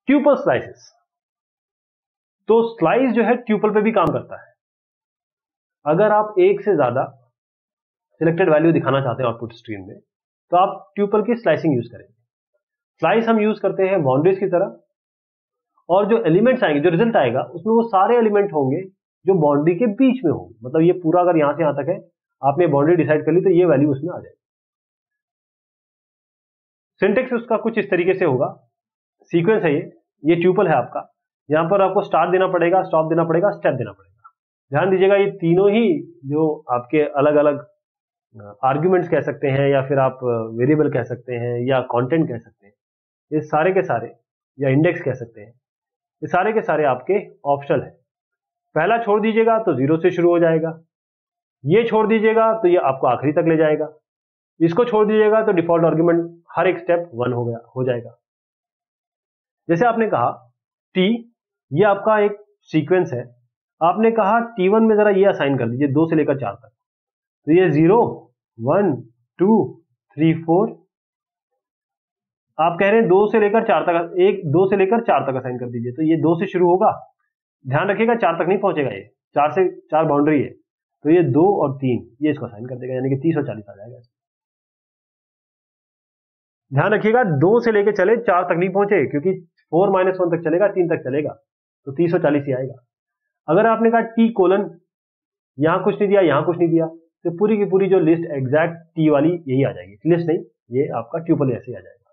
Tuple slices, तो slice जो है ट्यूपल पे भी काम करता है। अगर आप एक से ज्यादा सिलेक्टेड वैल्यू दिखाना चाहते हैं आउटपुट स्ट्रीम में, तो आप ट्यूपल की स्लाइसिंग यूज करेंगे। स्लाइस हम यूज करते हैं बाउंड्रीज की तरह, और जो एलिमेंट्स आएंगे, जो रिजल्ट आएगा, उसमें वो सारे एलिमेंट होंगे जो बाउंड्री के बीच में होंगे। मतलब ये पूरा अगर यहां से यहां तक है, आपने बाउंड्री डिसाइड कर ली, तो ये वैल्यू उसमें आ जाएगी। सिंटेक्स उसका कुछ इस तरीके से होगा, सीक्वेंस है ये ट्यूपल है आपका। यहां पर आपको स्टार्ट देना पड़ेगा, स्टॉप देना पड़ेगा, स्टेप देना पड़ेगा। ध्यान दीजिएगा, ये तीनों ही जो आपके अलग अलग आर्ग्यूमेंट्स कह सकते हैं, या फिर आप वेरिएबल कह सकते हैं, या कंटेंट कह सकते हैं, ये सारे के सारे, या इंडेक्स कह सकते हैं, ये सारे के सारे आपके ऑप्शनल है। पहला छोड़ दीजिएगा तो 0 से शुरू हो जाएगा, ये छोड़ दीजिएगा तो ये आपको आखिरी तक ले जाएगा, इसको छोड़ दीजिएगा तो डिफॉल्ट आर्ग्यूमेंट हर एक स्टेप 1 हो जाएगा। जैसे आपने कहा टी, ये आपका एक सीक्वेंस है, आपने कहा T1 में जरा ये असाइन कर दीजिए 2 से लेकर 4 तक, तो ये 0 1 2 3 4, आप कह रहे हैं 2 से लेकर 4 तक, 2 से लेकर 4 तक असाइन कर दीजिए, तो ये 2 से शुरू होगा। ध्यान रखिएगा 4 तक नहीं पहुंचेगा, ये 4 से 4 बाउंड्री है, तो ये 2 और 3 ये इसको असाइन कर देगा, यानी कि 30 और 40 आ जाएगा। ध्यान रखिएगा 2 से लेकर चले 4 तक नहीं पहुंचे, क्योंकि 4 - 1 तक चलेगा, 3 तक चलेगा, तो 30 और 40 ही आएगा। अगर आपने कहा T कोलन, यहां कुछ नहीं दिया, यहां कुछ नहीं दिया, तो पूरी की पूरी जो लिस्ट एग्जैक्ट T वाली यही आ जाएगी। लिस्ट नहीं, ये आपका ट्यूपल ऐसे ही आ जाएगा,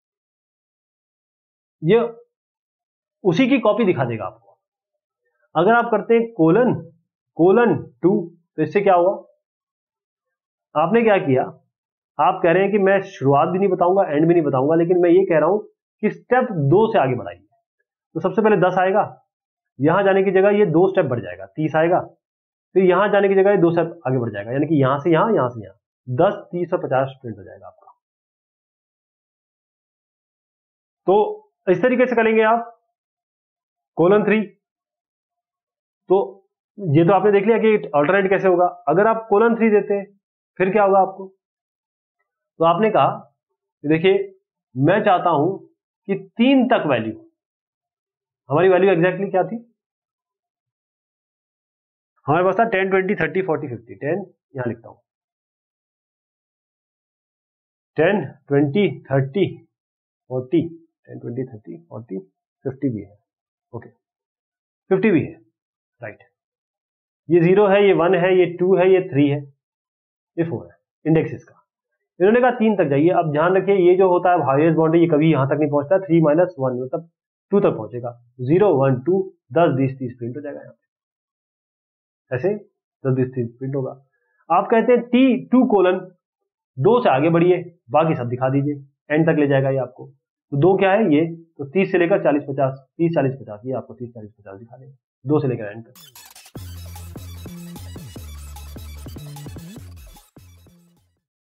ये उसी की कॉपी दिखा देगा आपको। अगर आप करते हैं कोलन कोलन 2, तो इससे क्या हुआ, आपने क्या किया, आप कह रहे हैं कि मैं शुरुआत भी नहीं बताऊंगा, एंड भी नहीं बताऊंगा, लेकिन मैं ये कह रहा हूं कि स्टेप 2 से आगे बढ़ाइए। तो सबसे पहले 10 आएगा, यहां जाने की जगह ये 2 स्टेप बढ़ जाएगा, 30 आएगा, फिर यहां जाने की जगह ये 2 स्टेप आगे बढ़ जाएगा, यानी कि यहां से यहां, यहां से यहां, 10 30 और 50 प्रिंट हो जाएगा आपका। तो इस तरीके से करेंगे आप कोलन 3। तो ये तो आपने देख लिया कि अल्टरनेट कैसे होगा। अगर आप कोलन 3 देते हैं, फिर क्या होगा आपको, तो आपने कहा देखिए मैं चाहता हूं कि 3 तक वैल्यू, हमारी वैल्यू एग्जैक्टली क्या थी, हमारे पास था 10 20 30 40 50, 10 यहां लिखता हूं, 10 20 30 40, 10 20 30 40 50 भी है, ओके 50 भी है, राइट। ये 0 है, ये 1 है, ये 2 है, ये 3 है, ये 4 है, इंडेक्स इसका। इन्होंने कहा 3 तक जाइए। अब ध्यान रखिए ये जो होता है हाईएस्ट बाउंड्री, ये कभी यहां तक नहीं पहुंचता, 3 - 1 मतलब 2 तक पहुंचेगा, 0 1 2 10 20 30 प्रिंट हो जाएगा, यहाँ पे ऐसे 10 20 30 प्रिंट होगा। आप कहते हैं T2 कोलन 2 से आगे बढ़िए, बाकी सब दिखा दीजिए, एंड तक ले जाएगा ये आपको। तो 2 क्या है ये, तो 30 से लेकर 40 50, 30 40 50, ये आपको 30 40 50 दिखा देगा, 2 से लेकर एंड तक।